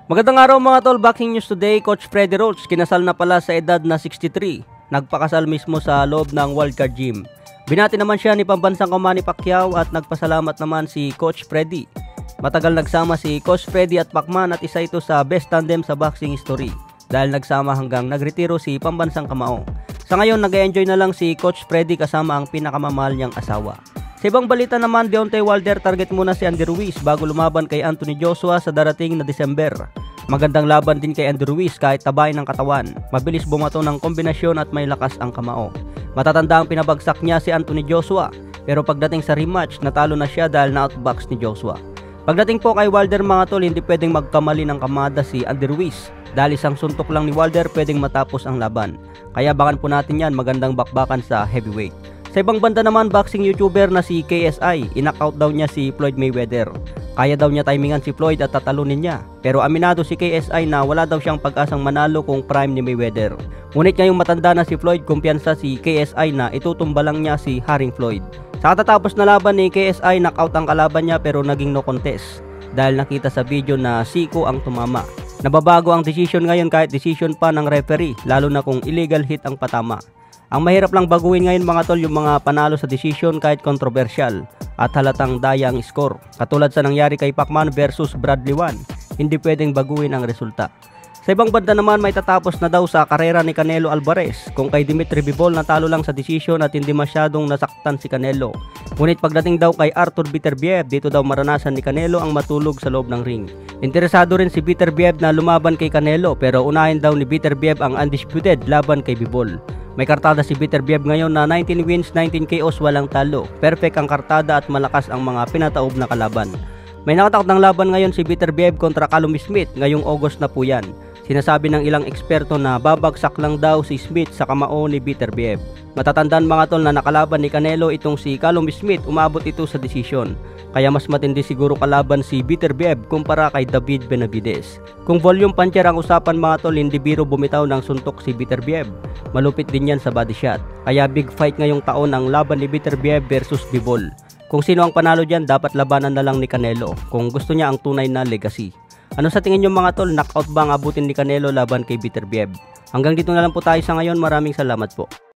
Magandang araw mga tol, Baking News today. Coach Fredie Roach kinasal na pala sa edad na 63. Nagpakasal mismo sa loob ng wildcard gym. Binati naman siya ni pambansang Manny Pacquiao at nagpasalamat naman si Coach Fredie. Matagal nagsama si Coach Fredie at Pacman at isa ito sa best tandem sa boxing history dahil nagsama hanggang nagretiro si pambansang kamao. Sa ngayon nag-enjoy na lang si Coach Fredie kasama ang pinakamamahal niyang asawa. Sa ibang balita naman, Deontay Wilder target muna si Andy Ruiz bago lumaban kay Anthony Joshua sa darating na December. Magandang laban din kay Andy Ruiz kahit tabay ng katawan. Mabilis bumato ng kombinasyon at may lakas ang kamao. Matatanda ang pinabagsak niya si Anthony Joshua, pero pagdating sa rematch, natalo na siya dahil na-outbox ni Joshua. Pagdating po kay Wilder mga tol, hindi pwedeng magkamali ng kamada si Andy Ruiz dahil isang suntok lang ni Wilder pwedeng matapos ang laban. Kaya bakan po natin yan, magandang bakbakan sa heavyweight. Sa ibang banda naman, boxing YouTuber na si KSI, in-knockout daw niya si Floyd Mayweather. Kaya daw niya timingan si Floyd at tatalunin niya. Pero aminado si KSI na wala daw siyang pag-asang manalo kung prime ni Mayweather. Ngunit ngayong matanda na si Floyd, kumpiyansa si KSI na itutumba lang niya si Haring Floyd. Sa katatapos na laban ni KSI, knockout ang kalaban niya pero naging no contest. Dahil nakita sa video na siko ang tumama. Nababago ang decision ngayon kahit decision pa ng referee, lalo na kung illegal hit ang patama. Ang mahirap lang baguhin ngayon mga tol yung mga panalo sa decision kahit controversial at halatang daya ang score. Katulad sa nangyari kay Pacman versus Bradley 1, hindi pwedeng baguhin ang resulta. Sa ibang banda naman, may tatapos na daw sa karera ni Canelo Alvarez kung kay Beterbiev natalo lang sa decision at hindi masyadong nasaktan si Canelo. Ngunit pagdating daw kay Beterbiev, dito daw maranasan ni Canelo ang matulog sa loob ng ring. Interesado rin si Beterbiev na lumaban kay Canelo pero unahin daw ni Beterbiev ang undisputed laban kay Bivol. May kartada si Beterbiev ngayon na 19 wins, 19 KOs, walang talo. Perfect ang kartada at malakas ang mga pinataob na kalaban. May nakatakot ng laban ngayon si Beterbiev kontra Callum Smith ngayong August na po yan. Sinasabi ng ilang eksperto na babagsak lang daw si Smith sa kamao ni Beterbiev. Matatandaan mga tol na nakalaban ni Canelo itong si Callum Smith, umabot ito sa desisyon. Kaya mas matindi siguro kalaban si Beterbiev kumpara kay David Benavides. Kung volume puncher ang usapan mga tol, hindi biro bumitaw ng suntok si Beterbiev. Malupit din yan sa body shot. Kaya big fight ngayong taon ang laban ni Beterbiev versus Bivol. Kung sino ang panalo dyan, dapat labanan na lang ni Canelo kung gusto niya ang tunay na legacy. Ano sa tingin nyo mga tol, knockout ba ang abutin ni Canelo laban kay Beterbiev? Hanggang dito na lang po tayo sa ngayon, maraming salamat po.